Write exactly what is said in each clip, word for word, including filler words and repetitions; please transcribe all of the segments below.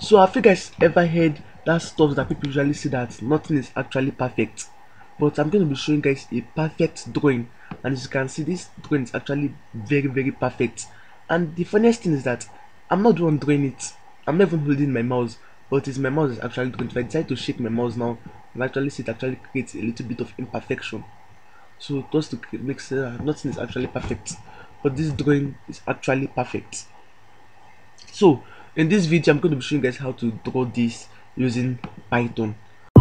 So have you guys ever heard that stuff that people usually say that nothing is actually perfect? But I'm going to be showing guys a perfect drawing, and as you can see, this drawing is actually very very perfect. And the funniest thing is that I'm not the one drawing it. I'm not even holding my mouse, but it's my mouse is actually doing it. If I decide to shake my mouse now, you can actually see it actually creates a little bit of imperfection. So just to cre- make sure that nothing is actually perfect, but this drawing is actually perfect. So in this video I'm going to be showing you guys how to draw this using Python.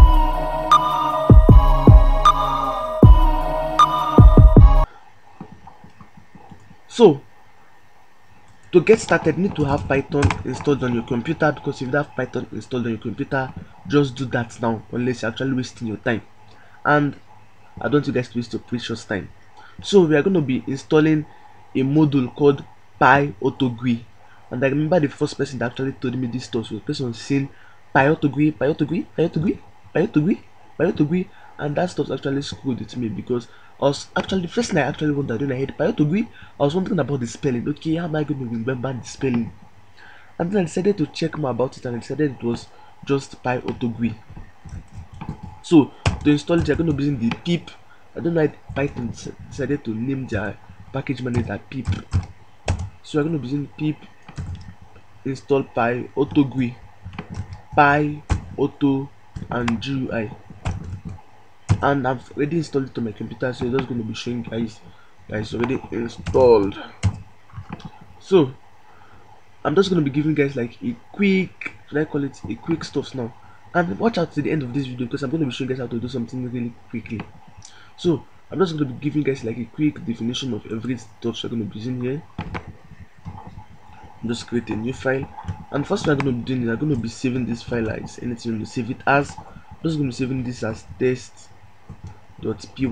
So to get started, you need to have Python installed on your computer, because if you have Python installed on your computer, just do that now, unless you're actually wasting your time, and I don't want you guys to waste your precious time. So we are going to be installing a module called PyAutoGui, and I remember the first person that actually told me this stuff was the person saying PyAutoGui, PyAutoGui, PyAutoGui, PyAutoGui, PyAutoGui, and that stuff actually screwed with me, because I was actually the first thing I actually wondered when I heard PyAutoGui, I was wondering about the spelling. Okay, how am I going to remember the spelling? And then I decided to check more about it, and I decided it was just PyAutoGui. So to install it, you're going to be using the pip. I don't know why Python decided to name their package manager pip. So you're going to be using pip install PyAutoGui, py auto and G U I, and I've already installed it on my computer, so it's just going to be showing guys guys already installed. So I'm just going to be giving guys like a quick, should I call it a quick stuff now, and watch out to the end of this video, because I'm going to be showing guys how to do something really quickly. So I'm just going to be giving guys like a quick definition of every stuff you're going to be using here. Just create a new file, and first we're going to be doing is I'm going to be saving this file as anything to save it as. I'm just going to be saving this as test.py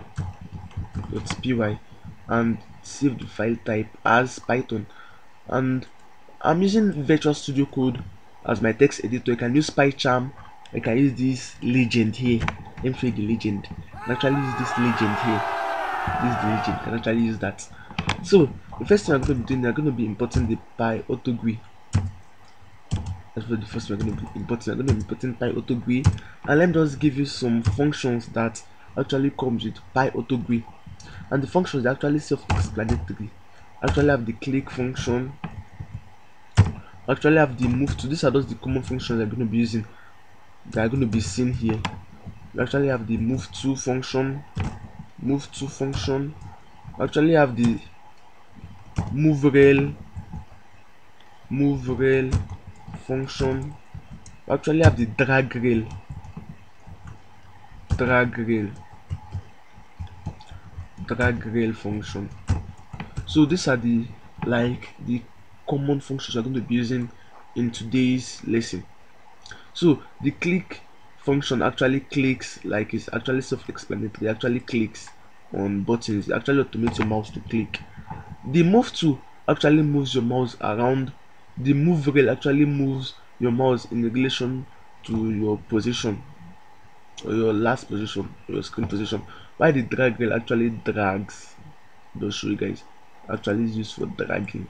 .py and save the file type as Python. And I'm using Visual Studio Code as my text editor. I can use PyCharm. I can use this legend here. Let me show you the legend. I can actually use this legend here. This is the legend. I can actually use that. So the first thing I'm going to be doing, I'm going to be importing the PyAutoGui. That's what the first thing I'm going to be importing. I'm going to be importing PyAutoGui, and let me just give you some functions that actually comes with PyAutoGui. And the functions are actually self-explanatory. Actually have the click function. Actually have the move to. These are just the common functions I'm going to be using. They are going to be seen here. We actually have the move to function. Move to function. We actually have the move rail. Move rail function. We actually have the drag rail. Drag rail. Drag rail function. So these are the like the common functions we're going to be using in today's lesson. So the click function actually clicks, like it's actually self-explanatory, actually clicks on buttons, it actually automates your mouse to click. The move to actually moves your mouse around. The move rail actually moves your mouse in relation to your position, or your last position, or your screen position, while the drag rail actually drags. I'll show you guys, actually is used for dragging,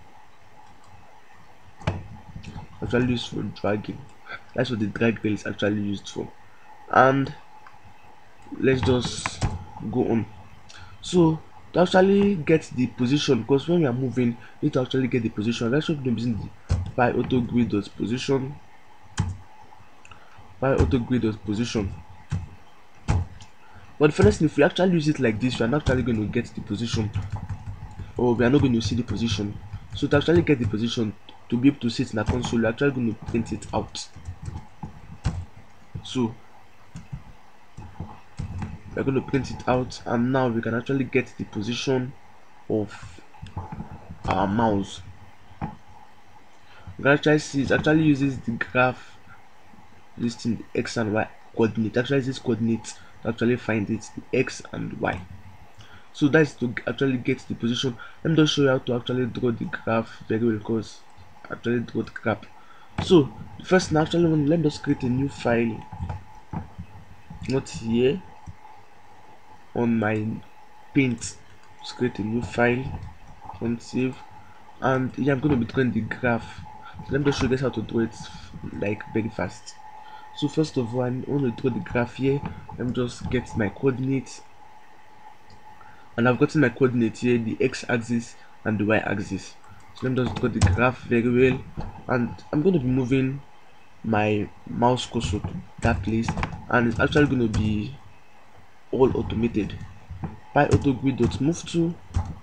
actually used for dragging. That's what the drag rail is actually used for. And let's just go on. So to actually get the position, because when we are moving, you need to actually get the position. Let's show them using the PyAutoGui.position. PyAutoGui.position. But the first thing, if we actually use it like this, we are not actually going to get the position, or we are not going to see the position. So to actually get the position, to be able to see it in the console, we're actually going to print it out. So we're going to print it out, and now we can actually get the position of our mouse. You can actually see it actually uses the graph, this thing, the x and y coordinate. Actually uses coordinates to actually find it, the x and y. So that's to actually get the position. Let me just show you how to actually draw the graph very well, because actually draw the graph. So first, now actually let me just create a new file, not here, on my paint. Just create a new file and save. And yeah, I'm going to be drawing the graph. Let me just show you guys how to do it like very fast. So first of all, I want to draw the graph here. Let me just get my coordinates, and I've gotten my coordinates here, the x-axis and the y-axis. So let me just draw the graph very well, and I'm going to be moving my mouse cursor to that place, and it's actually going to be all automated. PyAutoGrid.move to,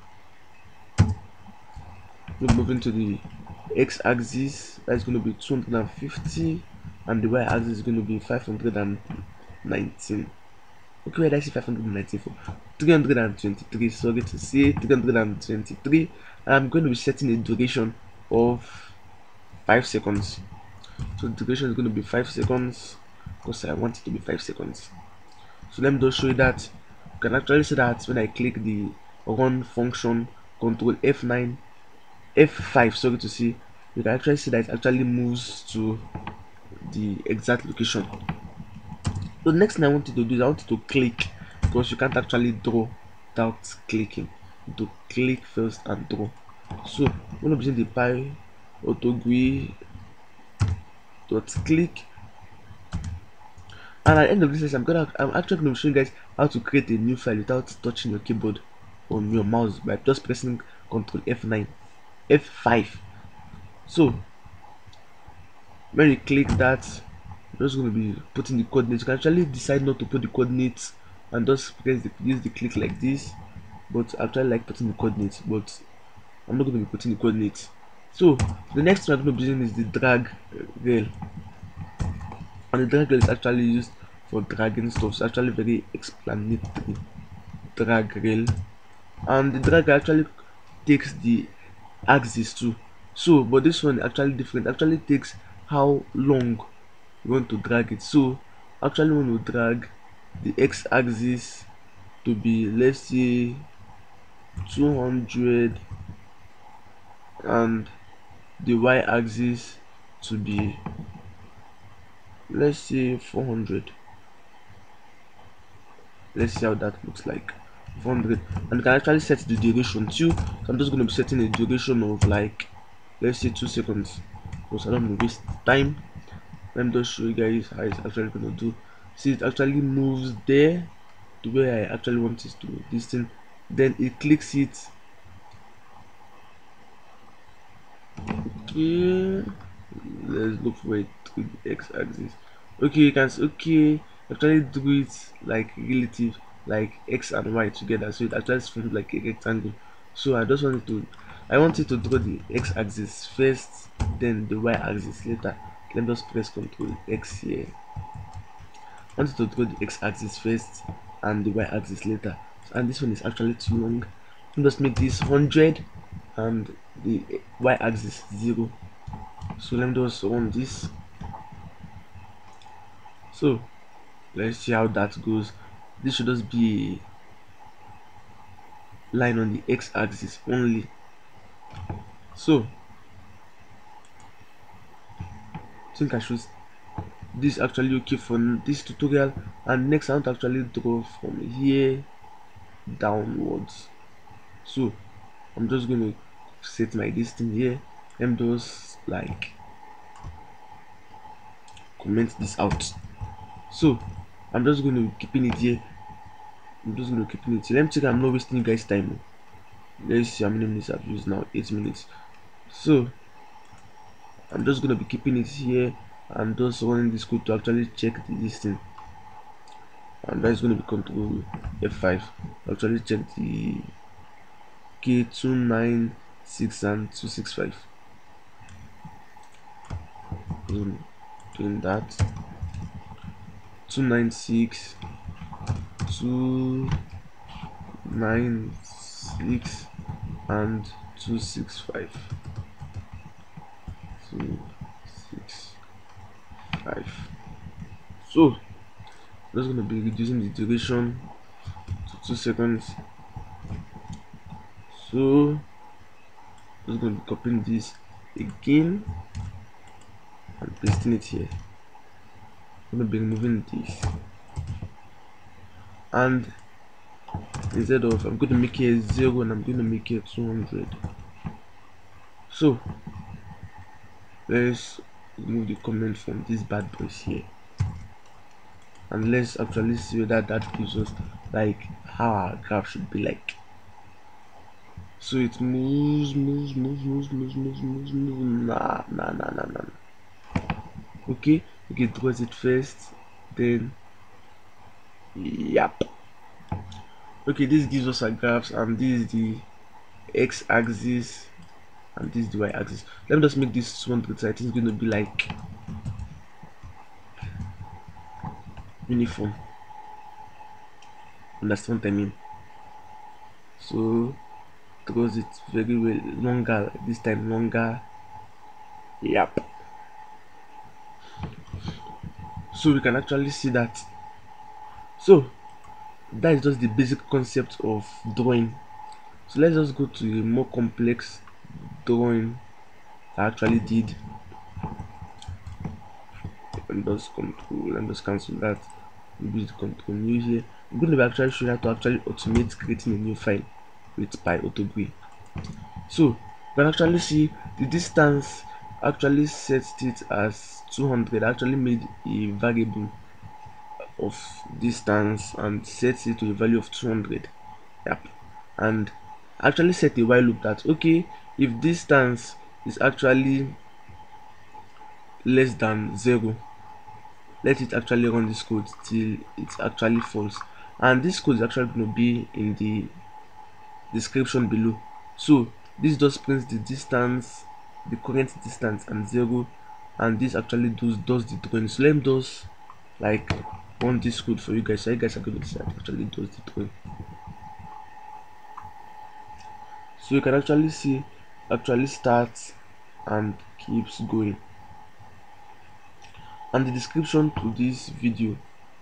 we're moving to the x-axis, that's going to be two hundred fifty, and the y-axis is going to be five hundred nineteen. Okay, where did I see five hundred ninety-four? three hundred twenty-three, sorry to say three hundred twenty-three. And I'm going to be setting a duration of five seconds. So the duration is going to be five seconds because I want it to be five seconds. So let me just show you that. You can actually see that when I click the run function, control F nine, F five, sorry to see, you can actually see that it actually moves to the exact location. So the next thing I want you to do is I want you to click, because you can't actually draw without clicking. You to click first and draw. So I'm going to be using the PyAutoGrid dot click, and at the end of this lesson, I'm gonna I'm actually going to show you guys how to create a new file without touching your keyboard or your mouse by just pressing control F nine, F five. So when you click that, you're just going to be putting the coordinates. You can actually decide not to put the coordinates and just press the, use the click like this, but I actually like putting the coordinates, but I'm not going to be putting the coordinates. So the next one I'm going to be using is the drag rail, and the drag rail is actually used for dragging stuff. It's actually very explanatory. Drag rail, and the drag rail actually takes the axis too. So but this one actually different, actually takes how long you want to drag it. So actually want to drag the x-axis to be, let's say, two hundred, and the y-axis to be, let's say, four hundred. Let's see how that looks like. four hundred. And you can actually set the duration too. So I'm just going to be setting a duration of, like, let's say two seconds, because I don't want to waste time. Let me just show you guys how it's actually going to do. See, it actually moves there to where I actually want it to this thing, then it clicks it. Okay, let's look for it to the x-axis. Okay, you can see, okay, actually do it like relative, like x and y together, so it actually forms like a rectangle. So I just wanted to I want it to draw the x-axis first, then the y-axis later. Let me just press control X here. I want it to draw the x-axis first and the y-axis later. And this one is actually too long. Let me just make this one hundred and the y-axis zero. So let me just run this. So let's see how that goes. This should just be a line on the x-axis only. So I think I should this is actually okay for this tutorial, and next I want to actually draw from here downwards. So I'm just going to set my distance here. Let me just like comment this out. So I'm just going to be keeping it here. I'm just going to keep it here. Let me check I'm not wasting you guys time. Let's see how many minutes I've used now. Eight minutes. So I'm just going to be keeping it here and just running this code to actually check the distance, and that's going to be control F five. Actually check the K two nine six and two six five. Doing that, two nine six, two nine six and two six five. two six five. So that's going to be reducing the duration to two seconds. So I'm just going to be copying this again and pasting it here. I'm going to be removing this, and instead of, I'm going to make it zero and I'm going to make it two hundred. So let's remove the comment from these bad boys here, and let's actually see whether that gives us like how our graph should be like. So it moves, moves, moves, moves, moves, moves, moves, moves. Nah, nah, nah, nah, nah. Okay, okay, draws it first, then yep. Okay, this gives us our graphs, and this is the x-axis, and this is the y-axis. Let me just make this two hundred, so I think it's going to be like uniform. Understand what I mean? So draws it very well, longer this time, longer. Yep. So we can actually see that. So that is just the basic concept of drawing. So let's just go to a more complex drawing I actually did. And just control and just cancel that. Use the control new here. I'm going to be actually showing how to actually automate creating a new file with PyAutoGui. So you can actually see the distance actually set it as two hundred. I actually made a variable of distance and set it to a value of two hundred. Yep. And actually set a while loop that okay, if distance is actually less than zero, let it actually run this code till it actually false, and this code is actually going to be in the description below. So this just prints the distance, the current distance, and zero, and this actually does does the drawing. So let me just like run this code for you guys, so you guys are going to see that it actually does the drawing. So you can actually see actually starts and keeps going, and the description to this video,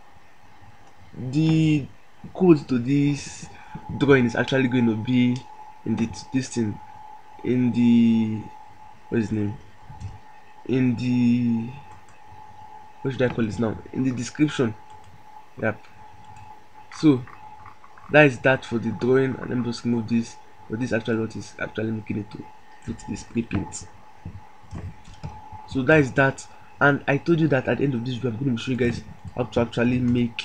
the code to this drawing is actually going to be in the this thing, in the what is his name, in the what should I call this now, in the description. Yep. So that is that for the drawing, and let me just remove this. But this actually what is actually making it to put this preprint. So that is that, and I told you that at the end of this video I'm going to show you guys how to actually make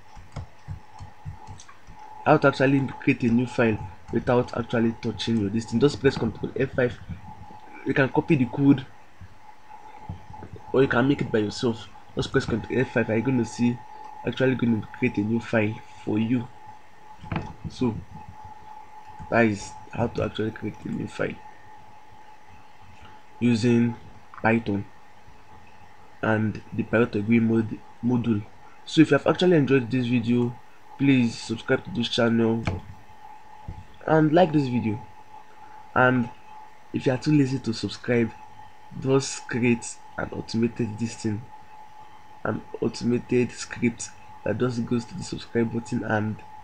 how to actually create a new file without actually touching your this thing. Just press Control F five. You can copy the code or you can make it by yourself. Just press Control F five. I'm going to see actually going to create a new file for you. So that is how to actually create a new file using Python and the PyAutoGui mod module. So if you have actually enjoyed this video, please subscribe to this channel and like this video. And if you are too lazy to subscribe, just create an automated this thing, an automated script that just goes to the subscribe button and